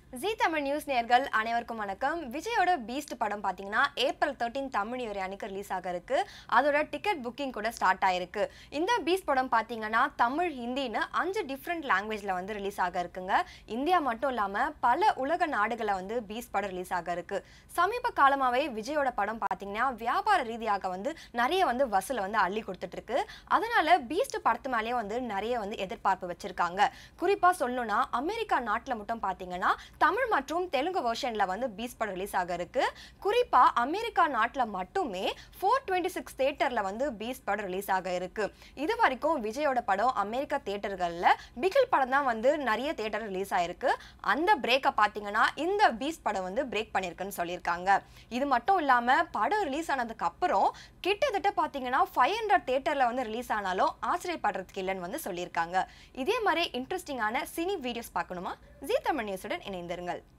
ஜீ Tamil news நேயர்கள் அனைவருக்கும் வணக்கம். விஜயோட பீஸ்ட் படம் பாத்தீங்கன்னா ஏப்ரல் 13 தமிழ் நியூ இயர் அன்னைக்கு ரிலீஸ் ஆக இருக்கு. அதோட டிக்கெட் புக்கிங் கூட ஸ்டார்ட் ஆயிருக்கு. இந்த பீஸ்ட் படம் பாத்தீங்கன்னா தமிழ், ஹிந்தின்னு 5 டிஃபரண்ட் லாங்குவேஜ்ல வந்து ரிலீஸ் ஆக இருக்குங்க. இந்தியா மட்டும் இல்லாம பல உலக நாடுகளை வந்து பீஸ்ட் படம் ரிலீஸ் ஆக இருக்கு. சமீப காலமாவே விஜயோட படம் பாத்தீங்கன்னா வியாபார ரீதியாக வந்து நிறைய வந்து வசூலை வந்து அள்ளி கொடுத்துட்டு இருக்கு. அதனால பீஸ்ட் படத்து மேலேயே வந்து நிறைய வந்து எதிர்பார்ப்பு வச்சிருக்காங்க. குறிப்பா சொல்லணும்னா அமெரிக்கா நாட்டுல மட்டும் பாத்தீங்கன்னா தமிழ் மற்றும் தெலுங்கு வெர்ஷன்ல வந்து பீஸ்ட் படம் ரிலீஸ் ஆக இருக்கு. குறிப்பா அமெரிக்கா நாட்டுல மட்டுமே 426 தியேட்டர்ல வந்து பீஸ்ட் படம் ரிலீஸ் ஆக இருக்கு. இது வரைக்கும் விஜயோட படம் அமெரிக்கா தியேட்டர்கள்ல பிகில் படம் தான் வந்து நிறைய தியேட்டர் ரிலீஸ் ஆயிருக்கு. அந்த பிரேக்க பாத்தீங்கன்னா இந்த பீஸ்ட் படம் வந்து பிரேக் பண்ணிருக்குன்னு சொல்லியிருக்காங்க. இது மட்டும் இல்லாம படம் ரிலீஸ் ஆனதுக்கு அப்புறம் கிட்டத்தட்ட பாத்தீங்கன்னா 500 தியேட்டர்ல வந்து ரிலீஸ் ஆனாலும் ஆச்சரியப்படுறதுக்கு இல்லைன்னு வந்து சொல்லியிருக்காங்க. இதே மாதிரி இன்ட்ரெஸ்டிங்கான சினி வீடியோஸ் பார்க்கணுமா? ஜீ தமிழ் நியூஸுடன் இணைந்திருங்கள்.